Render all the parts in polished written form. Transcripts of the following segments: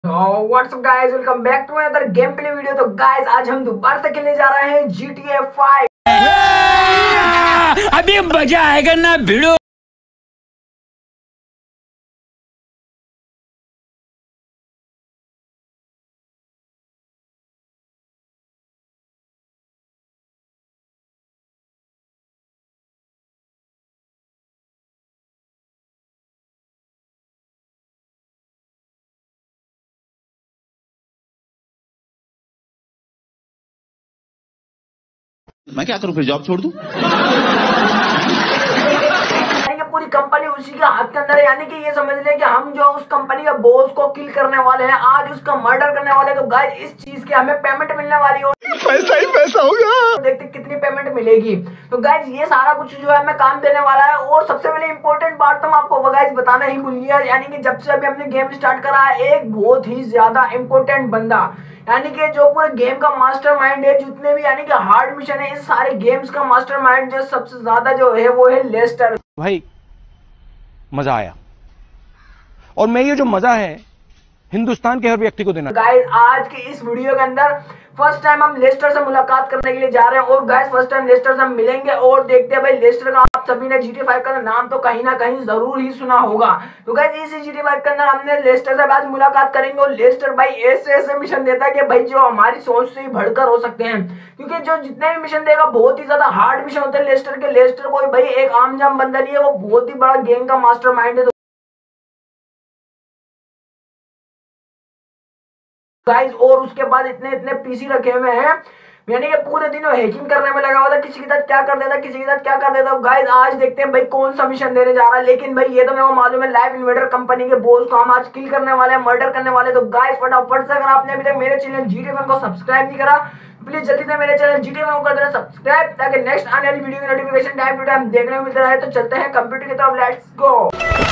WhatsApp guys, welcome back to another game play video. तो guys आज हम दोबारा से खेलने जा रहे हैं GTA 5। अभी मजा आएगा ना भिड़ो। मैं क्या करूं, फिर जॉब छोड़ दूं? पूरी कंपनी उसी के हाथ के अंदर है, यानी कि ये समझ लें कि हम जो उस कंपनी के बॉस को किल करने वाले हैं, आज उसका मर्डर करने वाले हैं। तो गाइस इस चीज की हमें पेमेंट मिलने वाली है, पैसा ही पैसा होगा। देखते कितनी पेमेंट मिलेगी। तो गाइस ये सारा कुछ जो है हमें काम देने वाला है। और सबसे पहले इंपॉर्टेंट बात तो मैं आपको गाइस बताना ही भूल गया, यानी कि जब से अभी हमने गेम स्टार्ट करा है, एक बहुत ही ज्यादा इंपॉर्टेंट बंदा, यानी कि जो पूरे गेम का मास्टरमाइंड है, जितने भी यानी कि हार्ड मिशन है, इस सारे गेम्स का मास्टरमाइंड जो सबसे ज्यादा जो है वो है लेस्टर। भाई मजा आया, और मैं ये जो मजा है हिंदुस्तान के हर व्यक्ति को देना। गाइस आज के इस वीडियो के अंदर फर्स्ट टाइम हम लेस्टर से मुलाकात करने के लिए जा रहे हैं। और गाइस फर्स्ट टाइम लेस्टर से हम मिलेंगे और देखते हैं भाई लेस्टर का आप सभी ने GTA 5 का नाम तो कहीं ना कहीं जरूर ही सुना होगा। तो गाइस इसी GTA 5 के अंदर हमने लेस्टर से आज मुलाकात करेंगे। और लेस्टर भाई ऐसे ऐसे मिशन देता है कि भाई जो हमारी सोच से ही बढ़कर हो सकते हैं, क्योंकि जो जितने भी मिशन देगा बहुत ही ज्यादा हार्ड मिशन होते हैं लेस्टर के। लेस्टर कोई भाई एक आम जाम बंदा नहीं है, वो बहुत ही बड़ा गेम का मास्टरमाइंड है। गाइस और उसके बाद इतने इतने पीसी रखे हुए हैं, यानी कि पूरे दिन वो हैकिंग करने में लगा हुआ था, किसी के साथ क्या कर देता, किसी के साथ क्या कर देता। गाइस आज देखते हैं भाई कौन सा मिशन देने जा रहा है। लेकिन भाई ये तो मेरे को मालूम है, लाइव इन्वेडर कंपनी के बॉस को हम आज किल करने वाले हैं, मर्डर करने वाले। तो गाइस फटाफट से, अगर आपने अभी तक मेरे चैनल GTA 1 को सब्सक्राइब नहीं करा, प्लीज जल्दी से मेरे चैनल GTA 1 को कर देना सब्सक्राइब, ताकि नेक्स्ट आने वाली वीडियो की नोटिफिकेशन टाइम टू टाइम देखने को मिलता रहे। तो चलते हैं कंप्यूटर की तरफ, लेट्स गो।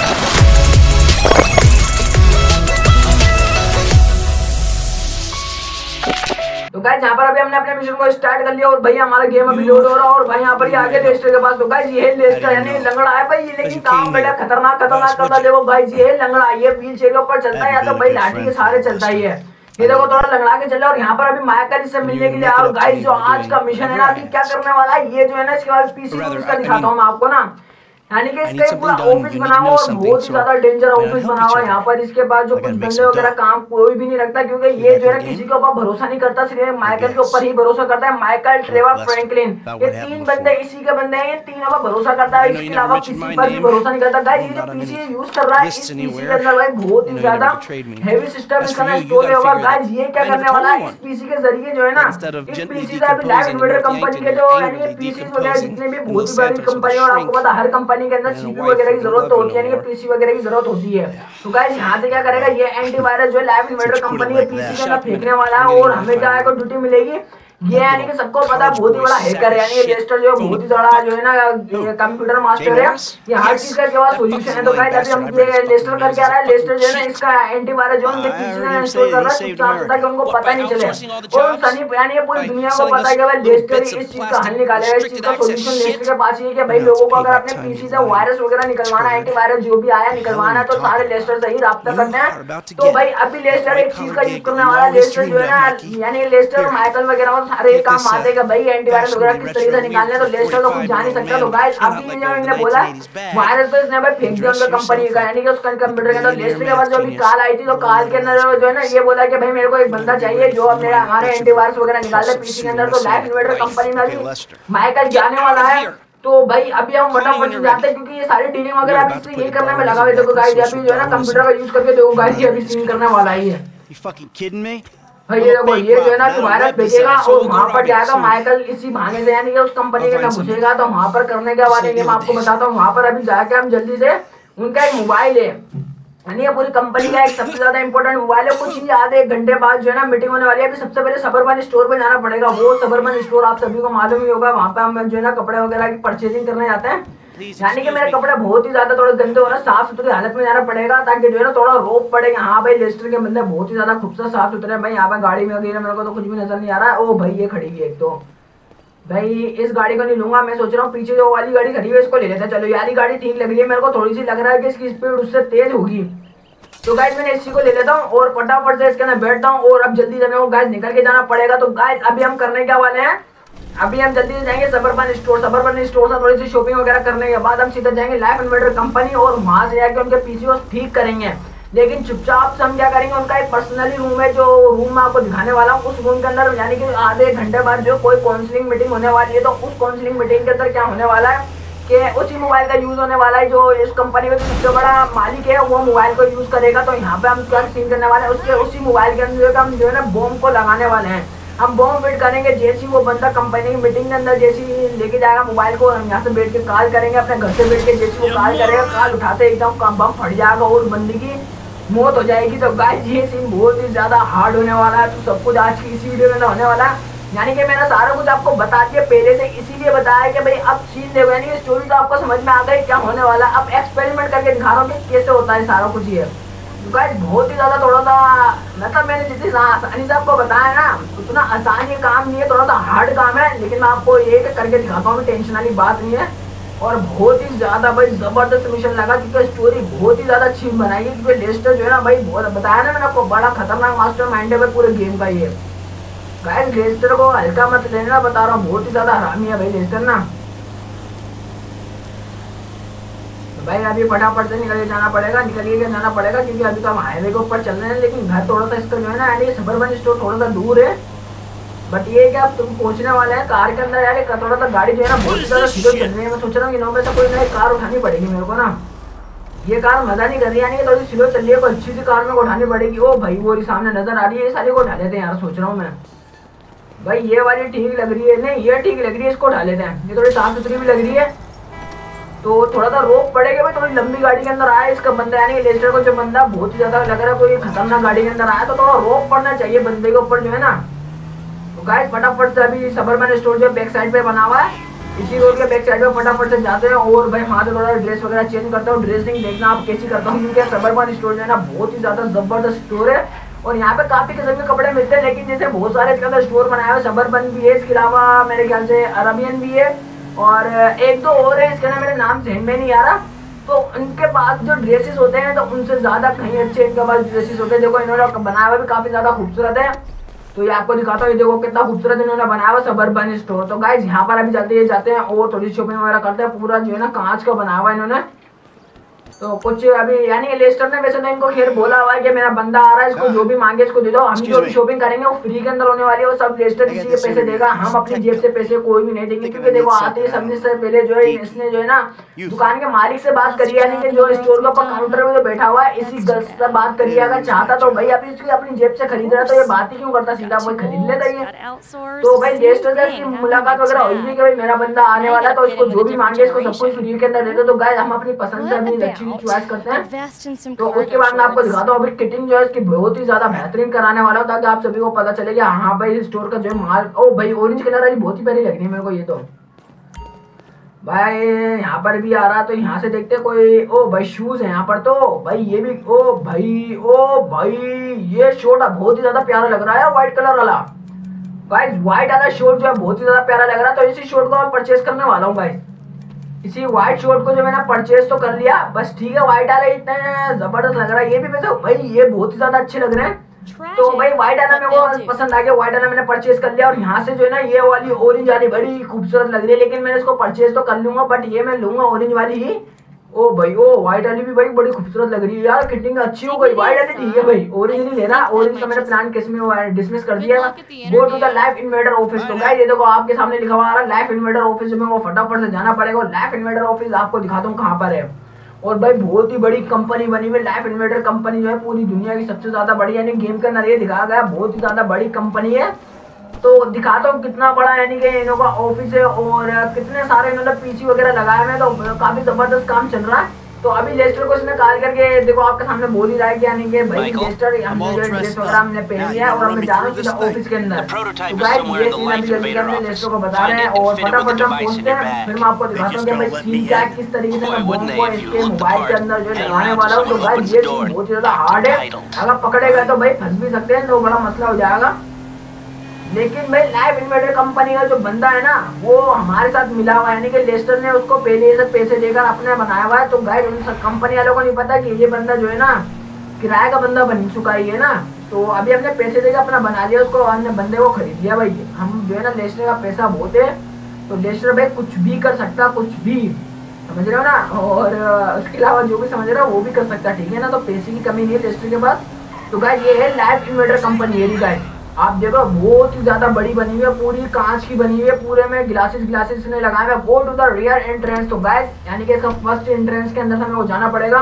तो गाइस यहाँ पर अभी हमने अपने मिशन को स्टार्ट कर लिया और भाई हमारा गेम अभी लोड हो रहा है। और भाई यहाँ पर ये आगे लेस्टर के पास। तो गाइस ये है लेस्टर, यानी लंगड़ा है भाई ये, लेकिन काम बड़ा खतरनाक खतरनाक करता है। देखो गाइस ये है लंगड़ा, ये व्हील चेयर के ऊपर चलता है, या तो भाई लाठी के सहारे चलता ही है। ये देखो थोड़ा लंगड़ा के चल रहा है। और यहाँ पर अभी माइकल इससे मिलने के लिए। और गाइस जो आज का मिशन है ना, अभी क्या करने वाला है ये जो है ना, इसके बाद पीसी इसका दिखाता हूँ मैं आपको ना, यानी कि इसका पूरा ऑफिस बना हुआ और बहुत ही ज्यादा डेंजर ऑफिस बना हुआ है यहाँ पर। इसके बाद जो कुछ बंदे वगैरह काम कोई भी नहीं रखता, क्योंकि ये जो है ना किसी के ऊपर भरोसा नहीं करता, सिर्फ माइकल के ऊपर ही भरोसा करता है। माइकल, ट्रेवर, फ्रैंकलिन, ये तीन बंदे इसी के बंदे हैं, ये तीनों पर भरोसा करता है, इसके अलावा किसी पर भी भरोसा नहीं करता। गाइस ये जो पीसी यूज कर रहा है, इस पीसी के अंदर भाई बहुत ही ज्यादा हेवी सिस्टम इसका इंस्टॉल होगा। गाइस ये क्या करने वाला है, इस पीसी के जरिए जो है ना, इस पीसी से अभी लाइव इन्वर्टर कंपनी के जो यानी पीसी वगैरह जितने भी बहुत बड़ी कंपनी, और आपको पता हर कंपनी के अंदर CPU वगैरह की जरूरत तो होती है, यानी कि पीसी वगैरह की जरूरत होती है। तो गाइस यहाँ से क्या करेगा, ये एंटीवायरस जो लाइव इन्वर्टर कंपनी के पीसी के अंदर फेंकने वाला है। और हमें क्या है ड्यूटी मिलेगी, ये यानी कि सबको पता है बहुत ही बड़ा हैकर है, यानी लेस्टर जो बहुत ही बड़ा जो है ना कंप्यूटर मास्टर है, ये हर चीज का जो सॉल्यूशन है। तो गाइस अभी हम लेस्टर कर क्या रहा है, लेस्टर जो है ना इसका एंटीवायरस जो उनके पीसी में इंस्टॉल कर रहा है, चुपचाप ताकि उनको पता नहीं चले। और सनी यानी ये पूरी दुनिया को पता है कि भाई लेस्टर इस चीज का हल निकालेगा, इस चीज का सॉल्यूशन लेस्टर के पास ही है कि भाई लोगों को अगर अपने पीसी से वायरस वगैरह निकलवाना, एंटीवायरस जो भी आया निकलवाना है, तो सारे लेस्टर से ही राब्ता करना है। तो भाई अभी लेस्टर एक चीज का यूज करने वाला, लेस्टर जो है ना, यानी लेस्टर माइकल वगैरह सारे काम आते हैं भाई एंटीवायरस वगैरह किस तरीके से निकालने। तो लेस्टर तो कुछ जान नहीं सकता। तो गाइस अभी जो इन्होंने बोला वायरस तो इसने भाई फेंक दिया उनका कंपनी का, यानी कि उसका कंप्यूटर के अंदर। लेस्टर के बाद जो अभी कॉल आई थी, तो कॉल के अंदर जो है ना ये बोला कि भाई मेरे को एक बंदा चाहिए जो अब मेरा हमारे एंटीवायरस वगैरह निकाल दे पीसी के अंदर। तो लाइव इन्वर्टर कंपनी में अभी माइकल जाने वाला है। तो भाई अभी हम फटाफट जाते हैं, क्योंकि ये सारी डीलिंग वगैरह अभी से ये करने में लगा हुआ है। देखो गाइस अभी जो है ना कंप्यूटर का यूज करके देखो गाइस ये अभी सीन करने वाला ही है। भाई ये देखो ये जो है ना वायरस भेजेगा और वहां पर जाएगा माइकल इसी बहाने से, यानी कि उस कंपनी के अंदर घुसेगा। तो वहां पर करने के बाद मैं आपको बताता हूँ, वहां पर अभी जाके हम जल्दी से उनका एक मोबाइल है, यानी ये पूरी कंपनी का एक सबसे ज्यादा इंपॉर्टेंट मोबाइल है। कुछ ही आधे एक घंटे बाद जो है ना मीटिंग होने वाली है। अभी सबसे पहले सबरबन स्टोर पे जाना पड़ेगा। वो सबरबन स्टोर आप सभी को मालूम ही होगा, वहां पे हम जो है ना कपड़े वगैरह की परचेजिंग करने जाते हैं। यानी कि मेरे कपड़े बहुत ही ज्यादा थोड़े गंदे हो रहे हैं, साफ सुथरी हालत में जाना पड़ेगा, ताकि जो है ना थोड़ा रोक पड़ेगा। हाँ भाई लेस्टर के बंदे बहुत ही ज्यादा खूबसूरत साफ सुथरे हैं। भाई यहाँ पे गाड़ी में वगैरह मेरे को तो कुछ भी नजर नहीं आ रहा है। ओ भाई ये खड़ी हुई एक, तो भाई इस गाड़ी को नहीं लूंगा, मैं सोच रहा हूँ पीछे जो वाली गाड़ी खड़ी है इसको ले लेते हैं। चलो यारी गाड़ी ठीक लग रही है मेरे को, थोड़ी सी लग रहा है कि इसकी स्पीड उससे तेज होगी। तो गाइस मैंने इसी को ले लेता हूँ और फटाफट से इसके अंदर बैठता हूँ और अब जल्दी से मेरे को गाइस निकल के जाना पड़ेगा। तो गाइस अभी हम करने क्या वाले हैं, अभी हम जल्दी से जाएंगे सबरबन स्टोर से थोड़ी सी शॉपिंग वगैरह करने के बाद हम सीधा जाएंगे लाइफ इन्वर्टर कंपनी और वहां से जाके उनके पीसी को ठीक करेंगे। लेकिन चुपचाप से हम क्या करेंगे, उनका एक पर्सनली रूम है, जो रूम मैं आपको दिखाने वाला हूँ। उस रूम के अंदर यानी कि आधे घंटे बाद जो कोई काउंसलिंग मीटिंग होने वाली है, तो उस काउंसलिंग मीटिंग के अंदर क्या होने वाला है कि उसी मोबाइल का यूज होने वाला है। जो इस कंपनी का सबसे बड़ा मालिक है वो मोबाइल को यूज करेगा। तो यहाँ पे हम क्या सीन करने वाले हैं, उसके उसी मोबाइल के अंदर हम जो है ना बॉम्ब को लगाने वाले हैं। हम बॉम्ब वेट करेंगे, जैसे वो बंदा कंपनी की मीटिंग के अंदर जैसे लेके जाएगा मोबाइल को, हम यहाँ से बैठ के कॉल करेंगे अपने घर से बैठ के। जैसे वो कॉल करेगा, कॉल उठाते एकदम बम फट जाएगा और बंदी की मौत हो जाएगी। तो गाइस ये सीन बहुत ही ज्यादा हार्ड होने वाला है। तो सब कुछ आज की इसी वीडियो में होने वाला है, यानी कि मैंने सारा कुछ आपको बता दिया पहले से, इसीलिए बताया कि भाई अब सीन देखो, यानी स्टोरी तो आपको समझ में आ गई क्या होने वाला है। अब एक्सपेरिमेंट करके दिखा रहा हूँ कि कैसे होता है सारा कुछ। ये गाइस बहुत ही ज्यादा थोड़ा सा मतलब मैंने जितनी आसानी से आपको बताया ना, उतना आसान ये काम नहीं है, थोड़ा सा हार्ड काम है। लेकिन मैं आपको ये करके दिखाता हूँ, टेंशन वाली बात नहीं है। और बहुत ही ज्यादा भाई जबरदस्त मिशन लगा, क्योंकि स्टोरी बहुत ही ज्यादा अच्छी बनाई है। क्योंकि लेस्टर जो है ना भाई, बहुत बताया ना मैंने आपको, बड़ा खतरनाक मास्टर माइंड है भाई पूरे गेम का। ये गाइस लेस्टर को हल्का मत लेना, बता रहा हूँ, बहुत ही ज्यादा हरामी है भाई लेस्टर ना। तो भाई अभी फटाफट से निकल जाना पड़ेगा, क्योंकि अभी तो हम हाईवे के ऊपर चल रहे हैं। लेकिन घर थोड़ा सा इसका जो है ना, यानी सबरबन स्टोर थोड़ा सा दूर है। बट ये क्या तुम पहुंचने वाले हैं कार के अंदर, यार थोड़ा सा गाड़ी जो है ना बहुत ज्यादा स्लो चल रही है। मैं सोच रहा हूँ कि 9 में से कोई नई कार उठानी पड़ेगी मेरे को ना। ये कार मजा नहीं कर रही, यानी कि थोड़ी स्लो चल रही है, कोई अच्छी सी कार में उठानी पड़ेगी। ओ भाई वो सामने नजर आ रही है, ये सारी को उठा लेते हैं यार, सोच रहा हूँ मैं। भाई ये वाली ठीक लग रही है, नहीं ये ठीक लग रही है, इसको उठा लेते हैं। ये थोड़ी साफ सुथरी भी लग रही है, तो थोड़ा सा रोक पड़ेगा भाई। थोड़ी लंबी गाड़ी के अंदर आया इसका बंदा, यानी कि लेस्टर को जो बंदा बहुत ही ज्यादा लग रहा है कोई खतरनाक गाड़ी के अंदर आया, तो थोड़ा रोक पड़ना चाहिए बंदे के ऊपर जो है ना। तो गाइस फटाफट से अभी सबरबन स्टोर जो बैक साइड पे बना हुआ है, इसी रोड के बैक साइड पे फटाफट से जाते हैं। और भाई वहाँ से थोड़ा ड्रेस वगैरह चेंज करता हूँ। ड्रेसिंग देखना आप कैसी करता हूँ, क्योंकि सबरबन स्टोर जो है ना बहुत ही ज्यादा जबरदस्त स्टोर है। और यहाँ पे काफी किस्म के कपड़े मिलते हैं, लेकिन जैसे बहुत सारे इसके अंदर स्टोर बनाए हुए, सबरबन भी है, इसके अलावा मेरे ख्याल से अरबियन भी है, और एक दो और है, इसके ना मेरे नाम ध्यान में नहीं आ रहा। तो उनके पास जो ड्रेसेस होते हैं तो उनसे ज्यादा कहीं अच्छे इनके पास ड्रेसेस होते हैं। देखो इन्होंने बनाया हुआ भी काफी ज्यादा खूबसूरत है, तो ये आपको दिखाता हूँ। ये देखो कितना खूबसूरत इन्होंने बनाया हुआ सबरबन स्टोर। तो गाइस यहाँ पर अभी चलते जाते हैं और थोड़ी शॉपिंग वगैरह करते हैं। पूरा जो है ना कांच का बनाया हुआ इन्होंने। तो कुछ अभी यानी लेस्टर ने वैसे तो इनको खैर बोला हुआ है कि मेरा बंदा आ रहा है, इसको जो भी मांगे इसको दे दो। हम जो भी शॉपिंग करेंगे वो फ्री के अंदर होने वाली है, वो सब लेस्टर किसी के पैसे देगा, हम अपनी जेब से पैसे कोई भी नहीं देंगे। क्योंकि देखो आते ही सबने से पहले जो है इसने जो है ना दुकान के मालिक से बात करी, यानी कि जो स्टोर के ऊपर काउंटर में जो बैठा हुआ है, इसी गर्ल से बात करी। अगर चाहता तो भाई अभी इसकी अपनी जेब से खरीद रहा, तो ये बात ही क्यों करता, सीधा कोई खरीद लेता ये। तो भाई लेस्टर से इसकी मुलाकात वगैरह हुई थी कि भाई मेरा बंदा आने वाला है, तो इसको जो भी मांगे इसको सब कुछ फ्री के अंदर दे दो। तो गाइस हम अपनी पसंद से अपनी अच्छी चॉइस करते हैं। तो उसके बाद मैं आपको दिखाता हूँ अभी किटिंग जो है इसकी बहुत ही ज्यादा बेहतरीन कराने वाला हूँ, ताकि आप सभी को पता चले कि हाँ भाई इस स्टोर का जो माल। ओ भाई ऑरेंज कलर वाली बहुत ही प्यारी लग रही है मेरे को ये। तो भाई यहाँ पर भी आ रहा, तो यहाँ से देखते कोई। ओ भाई शूज है यहाँ पर, तो भाई ये भी। ओ भाई ये शर्ट बहुत ही ज्यादा प्यारा लग रहा है, व्हाइट कलर वाला। गाइस व्हाइट वाला शर्ट जो है बहुत ही ज्यादा प्यारा लग रहा है, तो इसी शर्ट को मैं परचेस करने वाला हूँ गाइस। इसी व्हाइट शर्ट को जो मैंने परचेज तो कर लिया, बस ठीक है। व्हाइट वाला इतना जबरदस्त लग रहा है, ये भी वैसे भाई ये बहुत ही ज्यादा अच्छे लग रहे हैं। तो भाई व्हाइट वाला मेरे को पसंद आ गया, व्हाइट वाला मैंने परचेज कर लिया। और यहाँ से जो है ना ये वाली ऑरेंज वाली बड़ी खूबसूरत लग रही है, लेकिन मैंने इसको परचेज तो कर लूंगा, बट ये मैं लूंगा ऑरेंज वाली ही। ओ भाई ओ व्हाइट वाली भी भाई बड़ी खूबसूरत लग रही है यार, किटिंग अच्छी हो गई। व्हाइट वाली ठीक है भाई, ऑरेंज नहीं लेना। ऑरेंज का मैंने प्लान किसमें डिसमिस कर दिया। Go to the life invader office. तो गाइस ये देखो आपके सामने लिखा हुआ आ रहा है लाइफ इन्वेडर ऑफिस में, वो फटाफट से जाना पड़ेगा। लाइफ इन्वेडर ऑफिस आपको दिखाता हूँ कहाँ पर है। और भाई बहुत ही बड़ी कंपनी बनी हुई लाइफ इन्वेडर कंपनी, जो है पूरी दुनिया की सबसे ज्यादा बड़ी, यानी गेम के अंदर ये दिखाया गया बहुत ही ज्यादा बड़ी कंपनी है। तो दिखाता हूँ कितना बड़ा यानी कि इन्हों का ऑफिस है, और कितने सारे इन्होंने पीसी वगैरह लगाए हुए हैं। तो काफी जबरदस्त काम चल रहा है। तो अभी लेस्टर को इसने कॉल करके देखो आपके सामने बोल ही रहा है कि यानी कि भाई लेस्टर हमने जो ड्रेस वगैरह हमने पहन लिया है और हमें जाना सीधा ऑफिस के अंदर। तो गाइस ये सीन अभी जल्दी करके लेस्टर को बता रहे हैं और फटाफट हम पहुंचते हैं। फिर मैं आपको दिखाता हूँ कि भाई सीन क्या है, किस तरीके से मैं बॉम्ब को इसके मोबाइल के अंदर जो लगाने वाला हूँ। तो गाइस ये सीन बहुत ही ज्यादा हार्ड है, अगर पकड़ेगा तो भाई फंस भी सकते हैं, तो बड़ा मसला हो जाएगा। लेकिन भाई लाइफ इन्वेडर कंपनी का जो बंदा है ना वो हमारे साथ मिला हुआ है, यानी कि लेस्टर ने उसको पहले से पैसे देकर अपने बनाया हुआ है। तो गाइस उन कंपनी वालों को नहीं पता कि ये बंदा जो है ना किराए का बंदा बन चुका ही है ना, तो अभी हमने पैसे देकर अपना बना लिया उसको, हमने बंदे को खरीद लिया भाई। हम जो है ना लेस्टर का पैसा बहुत है, तो लेस्टर भाई कुछ भी कर सकता, कुछ भी, समझ रहे हो ना, और उसके अलावा जो भी समझ रहे हो वो भी कर सकता, ठीक है ना। तो पैसे की कमी नहीं है लेस्टर के पास। तो गाइस ये है लाइफ इन्वेटर कंपनी है गाइस, आप देखो बहुत ही ज्यादा बड़ी बनी हुई है, पूरी कांच की बनी हुई है, पूरे में ग्लासेस ने लगाए हुए। Go to the rear entrance, तो गाइस यानी कि इसका फर्स्ट एंट्रेंस के अंदर हमें वो जाना पड़ेगा।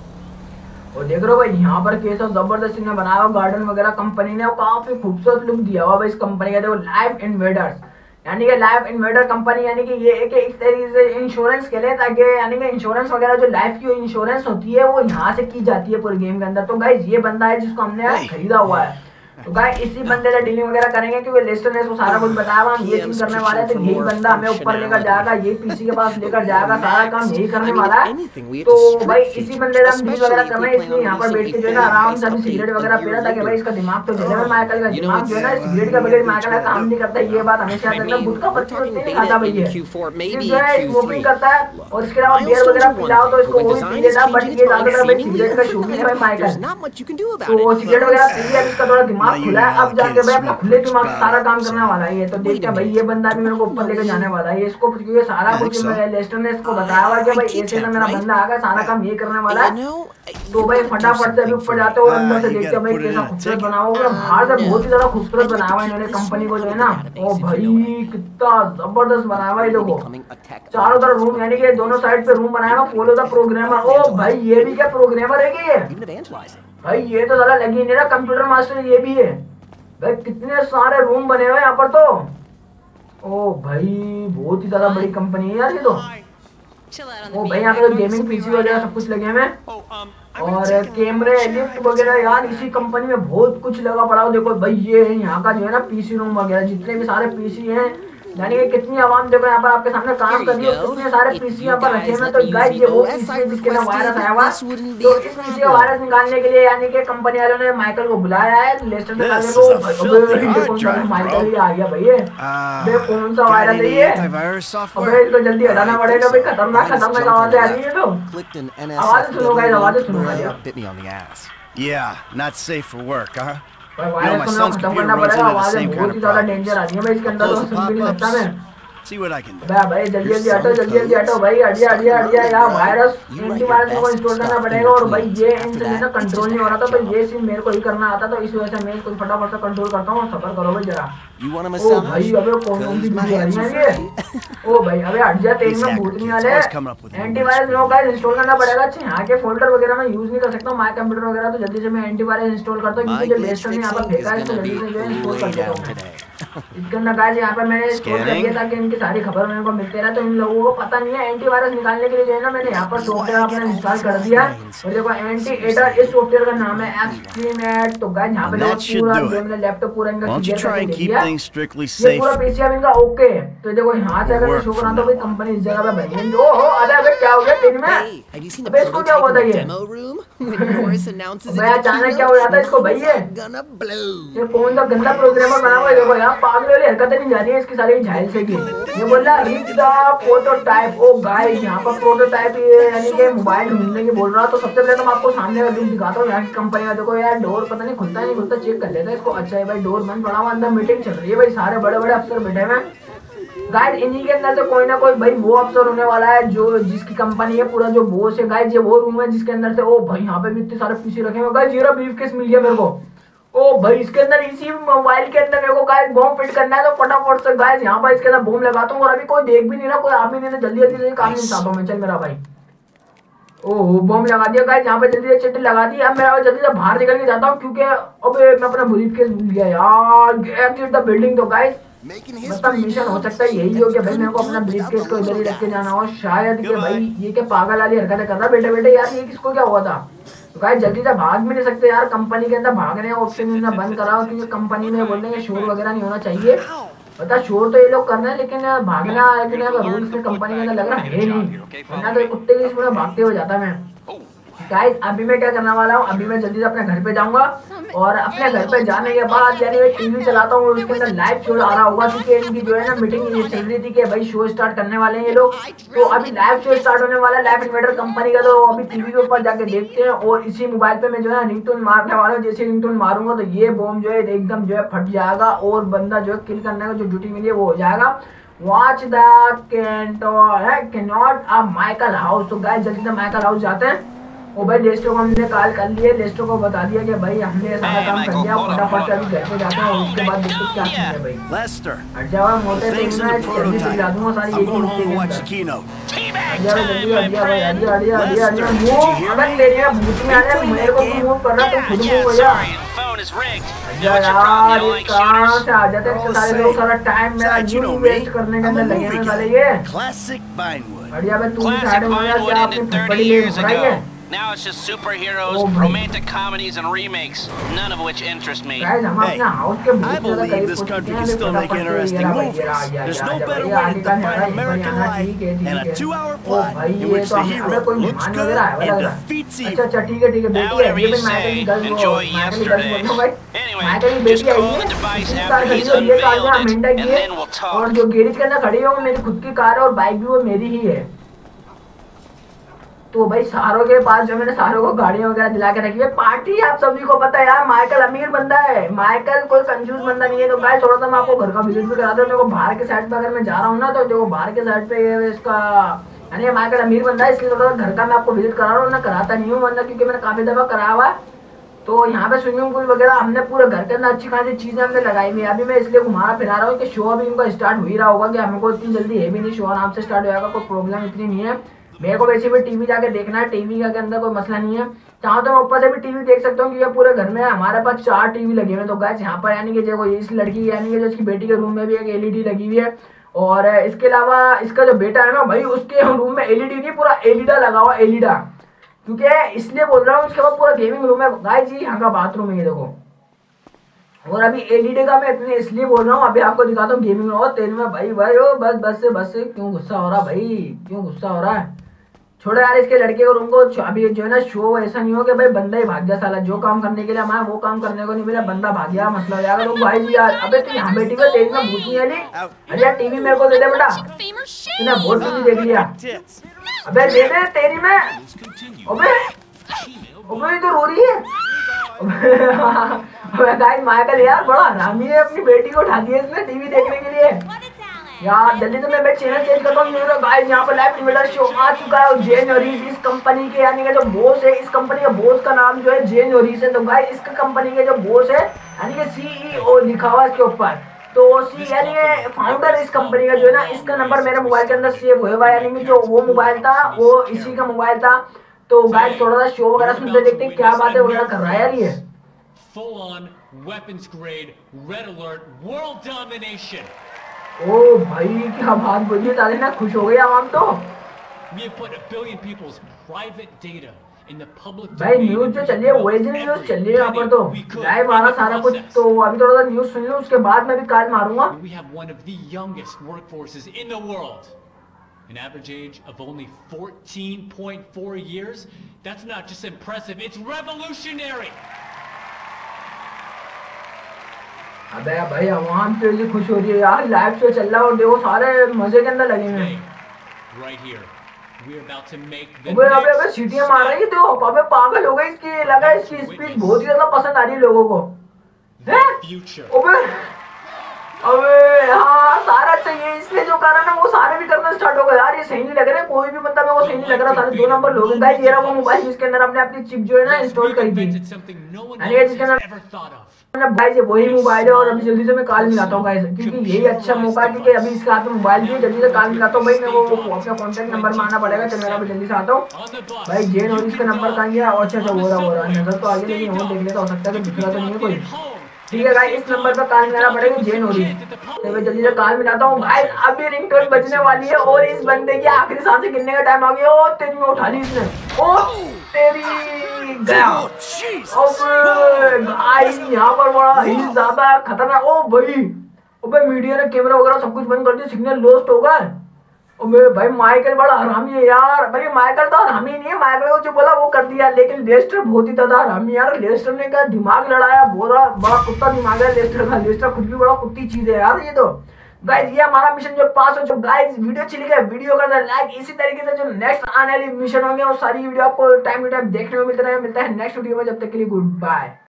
और देख रहे हो भाई यहाँ पर कैसा जबरदस्त इन्हें बनाया हुआ गार्डन वगैरह कंपनी ने, और काफी खूबसूरत लुक दिया हुआ भाई इस कंपनी का। देखो लाइफ इन्वेडर्स, यानी कि लाइफ इन्वेडर कंपनी, यानी कि ये एक इस तरीके से इंश्योरेंस के लिए, ताकि यानी कि इंश्योरेंस वगैरह जो लाइफ की इंश्योरेंस होती है वो यहाँ से की जाती है पूरे गेम के अंदर। तो गाइस ये बंदा है जिसको हमने खरीदा हुआ है, तो गाइस इसी बंदे से डीलिंग वगैरह करेंगे, क्योंकि लेस्टर ने इसको सारा कुछ बताया हुआ, हम ये चीज करने वाले हैं। तो यही बंदा हमें ऊपर लेकर जाएगा, ये पीसी के पास लेकर जाएगा, सारा काम यही करने वाला है। तो भाई इसी बंदे से हम डील वगैरह कर रहे हैं, इसलिए यहाँ पर बैठ के जो है ना आराम से अभी सिगरेट वगैरह पी रहा, ताकि भाई इसका दिमाग तो जले में, माइकल का दिमाग जो है ना सिगरेट का बगैर माइकल का काम नहीं करता, ये बात हमेशा याद रखना। गुटखा पत्ती नहीं खाता भाई ये जो है स्मोकिंग करता है, और इसके अलावा बियर वगैरह पिलाओ तो इसको वो भी पी लेता, बट ये ज्यादातर भाई सिगरेट का शौकीन है भाई माइकल, तो सिगरेट वगैरह पी लिया, इसका थोड़ा दिमाग खुला है, अब जाके भाई अपना खुले दिमाग से सारा काम करने वाला है ये। तो देखते हैं भाई ये बंदा भी मेरे को ऊपर लेकर जाने वाला है, इसको क्योंकि सारा कुछ लेस्टर ने इसको बताया हुआ कि भाई ऐसे ना मेरा बंदा आगा, सारा काम ये करने वाला है। तो भाई फटाफट से अभी ऊपर जाते हो और अंदर से देखते हैं भाई कैसा खूबसूरत बना होगा, बाहर से बहुत ही ज्यादा खूबसूरत बनाया हुआ इन्होंने कंपनी को जो है ना। ओ भाई कितना जबरदस्त बनाया हुआ, देखो चारों तरफ रूम, यानी कि दोनों साइड पे रूम बनाया हुआ, फॉलो द प्रोग्रामर। ओ भाई ये भी क्या प्रोग्रामर है कि ये भाई, ये तो ज्यादा लगी नहीं ना, कंप्यूटर मास्टर ये भी है भाई। कितने सारे रूम बने हुए यहाँ पर, तो ओ भाई बहुत ही ज्यादा बड़ी कंपनी है यार ये तो। ओ भाई यहाँ पे तो गेमिंग पीसी वगैरह सब कुछ लगे हुए, और कैमरे लिफ्ट वगैरह यार इसी कंपनी में बहुत कुछ लगा पड़ा हो। देखो भाई ये है यहाँ का जो है ना पीसी रूम वगैरह, जितने भी सारे पीसी हैं, यानी कि कितनी आवाम देखो यहाँ पर आपके सामने काम कर रही है, कितने सारे पीसी यहाँ पर रखे हैं। तो गाइस ये वो पीसी है जिसके अंदर वायरस आया हुआ, तो इस पीसी का वायरस निकालने के लिए यानी कि कंपनी वालों ने माइकल को बुलाया है लेस्टर निकालने को। माइकल ही आ गया भैया, कौन सा वायरस है ये, अबे इसको जल्दी हटाना पड़ेगा भाई, खतरनाक खतरनाक आवाजें आ रही है। तो आवाज सुनो गाइस, आवाजें सुनो। Yeah, not safe for work, huh? Virus को खत्म करना पड़ेगा, आवाजें बहुत ही ज्यादा डेंजर आ रही है भाई इसके अंदर, तो सुन भी नहीं सकता मैं। See what I can do. भाई जल्दी जल्दी हटो, जल्दी जल्दी हटो भाई, हटिया यार, वायरस एंटीवायरस को इंस्टॉल करना पड़ेगा। और भाई ये इनसे जो कंट्रोल नहीं हो रहा था, तो ये सीन मेरे को ही करना आता, तो इस वजह से मैं इसको फटाफट से कंट्रोल करता हूँ। सफर करो भाई जरा। ओ भाई अबे कौन सी वीडियो आ रही है ये, ओ भाई अबे हट जा, तेज में भूतनी वाले एंटीवायरस नो गाइस इंस्टॉल करना पड़ेगा। अच्छा यहाँ के फोल्डर वगैरह मैं यूज नहीं कर सकता हूँ, माय कंप्यूटर वगैरह, तो जल्दी से मैं एंटीवायरस इंस्टॉल करता हूँ, क्योंकि जो लेस्टर ने यहाँ पर फेंका है इसको जल्दी से जो है इंस्टॉल कर देता हूँ। इसके अंदर गाइस यहाँ पर मैंने इंस्टॉल कर दिया ताकि इनकी सारी खबर मेरे को मिलते रहे, तो इन लोगों को पता नहीं है। एंटीवायरस निकालने के लिए जो है ना मैंने यहाँ पर सॉफ्टवेयर अपना इंस्टॉल कर दिया, और देखो एंटी एडर इस सॉफ्टवेयर का नाम है एक्सट्रीमेट। तो गाइस यहाँ पे पूरा जो मैंने लैपटॉप पूरा इनका क्लियर करके दे दिया, ये पूरा पीसी अब इनका ओके। तो देखो यहाँ से अगर शो करा तो भाई कंपनी इस जगह पे बनी है। ओहो अबे क्या हो गया तेरे में, अबे इसको क्या हुआ था ये, मैं अचानक क्या हो जाता है इसको भाई, ये कौन सा गंदा प्रोग्रामर बना हुआ है। देखो यहाँ पागल वाली हरकतें नहीं जा रही है इसकी सारी झाइल से की। ये बोल रहा reach the prototype. Oh guys यहाँ पर प्रोटोटाइप यानी कि मोबाइल ढूंढने की बोल रहा। तो सबसे पहले तो मैं आपको सामने का लुक दिखाता हूँ यहाँ की कंपनी का। देखो यार डोर पता नहीं खुलता है नहीं खुलता, चेक कर लेता है इसको। अच्छा है भाई डोर बंद पड़ा हुआ, अंदर मीटिंग चल रही है भाई, सारे बड़े बड़े अफसर बैठे हुए हैं गाइस। इन्हीं के अंदर से कोई ना कोई भाई वो अफसर होने वाला है जो जिसकी कंपनी है, पूरा जो बॉस है गाइस। ये वो रूम है जिसके अंदर से ओ भाई यहाँ पे भी इतने सारे पीसी रखे हुए गाइस। ये ब्रीफकेस मिल गया मेरे को। ओ भाई इसके अंदर इसी मोबाइल के अंदर मेरे को गाइस बॉम्ब फिट करना है, तो फटाफट से गाइस यहाँ पर इसके अंदर बॉम्ब लगाता हूँ। और अभी कोई देख भी नहीं रहा, कोई आ भी नहीं रहा, जल्दी जल्दी काम निपटाता हूँ मैं। चल मेरा भाई ओह बॉम्ब लगा दिया गाइस यहाँ पे, जल्दी से चिट्ठी लगा दी। अब मैं जल्दी से बाहर निकल के जाता हूँ, क्योंकि अबे मैं अपना ब्रीफकेस भूल गया यार। Exit the building. तो गाइस मतलब मिशन हो सकता है यही हो कि भाई मेरे को अपना ब्रीफकेस को इधर ही रख के जाना हो शायद, कि भाई ये क्या पागल वाली हरकतें कर रहा बेटे बेटे यार, ये किसको क्या हुआ था। तो गाइस जल्दी से भाग भी नहीं सकते यार, कंपनी के अंदर भागने का ऑप्शन इन्होंने बंद करा हो, क्योंकि कंपनी में बोल रहे हैं शोर वगैरह नहीं होना चाहिए। पता शोर तो ये लोग कर रहे हैं, लेकिन भागना रूल्स में कंपनी के अंदर लग रहा है नहीं, वरना तो कुत्ते की इसमें भागते हुए जाता मैं। गाइस अभी मैं क्या करने वाला हूँ, अभी मैं जल्दी से अपने घर पे जाऊंगा और अपने घर पे जाने के बाद यानी मैं टीवी चलाता हूँ, उसके अंदर लाइव शो आ रहा होगा क्योंकि इनकी जो है ना मीटिंग ये चल रही थी कि भाई शो स्टार्ट करने वाले हैं ये लोग। तो अभी लाइव शो स्टार्ट होने वाला है लाइव इन्वेटर कंपनी का, तो अभी टीवी के ऊपर जाके देखते हैं। और इसी मोबाइल पे मैं जो है रिंगटोन मारने वाला हूँ, जैसे रिंगटोन मारूंगा तो ये बॉम्ब जो है एकदम जो है फट जाएगा और बंदा जो है किल करने का जो ड्यूटी मिली है वो हो जाएगा। वॉच द कैनॉट माइकल हाउस। तो गाइस जल्दी से माइकल हाउस जाते हैं। ओ भाई लेस्टर को हमने कॉल कर लिया, लेस्टर को बता दिया कि भाई हमने सारा काम कर लिया, फटाफट से अभी घर पे जाते हैं और उसके बाद देखते क्या सीन है भाई। Lester, हट जाओ मोटे things in में the जल्दी से ला दूंगा सारी prototype. एक I'll go minute home and के watch the अंदर। keynote. जल्दी भाई अडिया वो अगर तेरे भूत में आ जाए मेरे को तुम मूव कर रहा तुम खुद मूव हो जा यार, ये कहां से आ जाते हैं सारे लोग, सारा टाइम मेरा Besides, you know यूं me. वेस्ट करने के I'm a अंदर लगे movie हैं साले guy. ये। Classic Vinewood. बढ़िया भाई तू Classic साइड में हो जा, Vinewood क्या अपनी ended 30 फटफड़ी ले years रही ago. है। Now it's just superheroes, Oh, my. romantic comedies, and remakes, none of which interest me. Guys हम Hey, अपने हाउस के I बहुत ज्यादा believe करीब this पहुंच country चुके can हैं। still make interesting movies. There's no better way to define American life than a 2-hour plot in which the hero looks good and defeats evil. अच्छा ठीक है Now, whatever you say, enjoy yesterday. Anyway, just call the device after he's unveiled it, and then we'll talk. और जो garage के अंदर खड़ी है वो मेरी खुद की कार है और बाइक भी वो मेरी ही है। तो भाई सारों के पास जो मैंने सारों को गाड़ियां वगैरह दिला के रखी है, पार्टी आप सभी को पता है यार, माइकल अमीर बंदा है, माइकल कोई कंजूस बंदा नहीं है। तो गाइस थोड़ा सा मैं आपको घर का विजिट भी करा दूं। देखो बाहर के साइड पे अगर मैं जा रहा हूँ ना तो देखो बाहर के साइड पे ये इसका यानी माइकल अमीर बंदा है, इसलिए थोड़ा घर का मैं आपको विजिट करा रहा हूँ, ना कराता नहीं हूँ वरना क्योंकि मैंने काफी दफा कराया हुआ है। तो यहाँ पे स्विमिंग पूल वगैरह हमने पूरे घर के अंदर अच्छी खासी चीजें हमने लगाई हुई है। अभी मैं इसलिए घुमा फिरा रहा हूँ कि शो अभी इनका स्टार्ट हो ही रहा होगा कि हमको इतनी जल्दी है भी नहीं, शो आराम से स्टार्ट हो जाएगा, कोई प्रॉब्लम इतनी नहीं है। मेरे को वैसे भी टीवी जाके देखना है, टीवी के अंदर कोई मसला नहीं है। चाहो तो मैं ऊपर से भी टीवी देख सकता हूँ क्योंकि पूरे घर में हमारे पास 4 टीवी लगे हुए हैं। तो गाइस यहाँ पर यानी कि देखो इस लड़की यानी कि जो इसकी बेटी के रूम में भी एक एलईडी लगी हुई है और इसके अलावा इसका जो बेटा है ना भाई उसके रूम में एलईडी नहीं पूरा एलिडा लगा हुआ, एलिडा, क्योंकि इसलिए बोल रहा हूँ। उसके बाद पूरा गेमिंग रूम है गाइस जी, यहाँ का बाथरूम है ये देखो। और अभी एलईडी का मैं इतने इसलिए बोल रहा हूँ, अभी आपको दिखाता हूँ गेमिंग रूम। और तेरे में भाई भाई ओ बस से क्यों गुस्सा हो रहा भाई, क्यों गुस्सा हो रहा है? छोड़ो यार इसके लड़के के रूम को। अभी जो है ना शो ऐसा नहीं हो कि भाई बंदा ही भाग गया साला, जो काम करने के लिए हमारा वो काम करने को नहीं मिला, बंदा भाग गया मसला हो जाएगा। तो भाई जी यार अबे तू यहाँ बेटी को तेज में भूत नहीं है नहीं? अरे यार टीवी मेरे को दे दे बेटा, तूने बहुत टीवी देख लिया। अबे दे दे तेरी में, अबे तो रो रही है। अबे गाइस माइकल यार बड़ा हरामी है, अपनी बेटी को उठा दिया इसने टीवी देखने के लिए। यार जल्दी से मैं चैनल चेंज करता हूँ। गाइस यहाँ पर लाइव इन्वेटर शो आ चुका है और जेन ओरिस इस कंपनी के यानी कि जो बॉस है, इस कंपनी का बॉस का नाम जो है जेन ओरिस है। तो गाइस इसका कंपनी के जो बॉस है यानी कि सीईओ लिखा हुआ इसके ऊपर, तो सी यानी फाउंडर इस कंपनी का जो है ना, इसका नंबर मेरे मोबाइल के अंदर सेव हुआ है, यानी कि जो वो मोबाइल था वो इसी का मोबाइल था। तो गाइस थोड़ा सा शो वगैरह सुनते देखते क्या बातें वगैरह कर रहा है यार ये। Full on weapons grade red alert world domination. ओ भाई क्या बात बोली, साले ना खुश हो गए आवाम तो। We have put 1 billion people's private data in the public भाई न्यूज जो चल रही है ओरिजिनल न्यूज चल रही है यहाँ पर, तो लाइव आ रहा सारा कुछ। तो अभी थोड़ा सा न्यूज सुन लो उसके बाद मैं भी कॉल मारूंगा। We have one of the youngest workforces in the world. An average age of only 14.4 years. That's not just impressive, it's revolutionary. अबे भाई आवाम तो ये खुश हो रही है यार, लाइव शो चल रहा है और देखो सारे मजे के अंदर लगे हुए हैं। Right here. We're about to make the अबे सीटियां मार रही है तो अबे पागल हो गई इसकी, लगा इसकी स्पीच बहुत ही ज्यादा पसंद आ रही है लोगों को। हैं? अबे हाँ सारा चाहिए, इसने जो करा ना वो सारे भी करना स्टार्ट हो गए यार। ये सही नहीं लग रहा है, कोई भी बंदा मेरे को सही नहीं लग रहा। सारे 2 नंबर लोग हैं गाइस। ये रहा वो मोबाइल जिसके अंदर हमने अपनी चिप जो है ना इंस्टॉल करी थी, यानी जिसके अंदर भाई वही मोबाइल है। और अभी जल्दी से मैं कॉल मिलाता हूँ गाइस, क्योंकि यही अच्छा मौका है क्योंकि अभी इसके हाथ में मोबाइल भी है। जल्दी से कॉल मिलाता हूँ भाई, मैं वो अपना कॉन्टेक्ट नंबर में आना पड़ेगा। चल मेरा जल्दी से आता हूँ भाई। जेन और इसका नंबर कहाँ गया? अच्छा हो रहा नजर तो आगे, लेकिन और देख लेता, हो सकता है कि दूसरा तो नहीं है कोई। ठीक है गाइस इस नंबर पर कॉल मिलाना पड़ेगा जेन ओरी। तो मैं जल्दी से कॉल मिलाता हूँ गाइस। अभी रिंगटोन बजने वाली है और इस बंदे की आखिरी सांसें गिनने का टाइम आ गया। ओ तेरी में उठा ली इसने, ओ तेरी गया। गाइस यहाँ पर बड़ा ही ज्यादा खतरनाक। ओ भाई अबे मीडिया ने कैमरा वगैरह सब कुछ बंद कर दिया, सिग्नल लॉस्ट होगा। और मेरे भाई माइकल बड़ा हरामी है यार। भाई माइकल तो हरामी नहीं है, माइकल को जो बोला वो कर दिया, लेकिन लेस्टर बहुत ही ज्यादा हरामी यार। लेस्टर ने क्या दिमाग लड़ाया, बड़ा कुत्ता दिमाग है लेस्टर का। लेस्टर खुद भी बड़ा कुत्ती चीज है यार ये तो। गाइस ये हमारा मिशन जो पास हो चुका। गाइस वीडियो अच्छी लगी वीडियो का लाइक, इसी तरीके से जो नेक्स्ट आने वाली मिशन होंगे वो सारी वीडियो आपको टाइम टू टाइम देखने को मिलता है नेक्स्ट वीडियो में। जब तक के लिए गुड बाय।